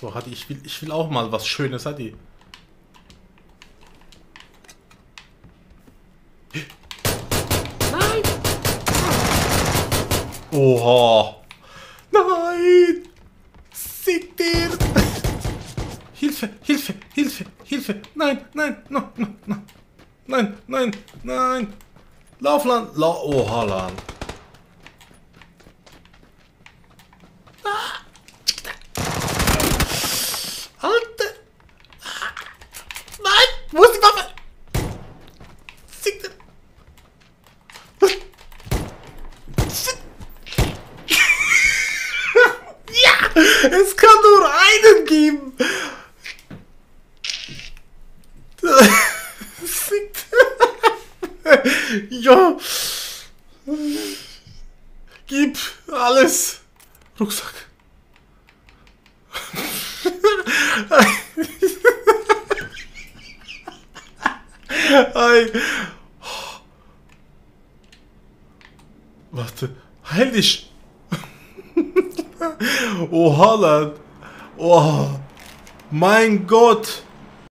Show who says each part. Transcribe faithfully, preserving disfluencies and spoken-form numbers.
Speaker 1: So, Hadi, ich will, ich will auch mal was Schönes, Hadi.
Speaker 2: Nein!
Speaker 1: Oha! Nein! Sick dir! Hilfe, Hilfe, Hilfe, Hilfe! Nein, nein, no, no, no. Nein, nein, nein! Lauf, Lan! La Oha, Lan! Alter! Nein! Wo ist die Waffe? Sick dir! Es kann nur einen geben. Ja. Gib alles. Rucksack. Ei. Warte. Heil dich. Oha, Lan. Oh, mein Gott.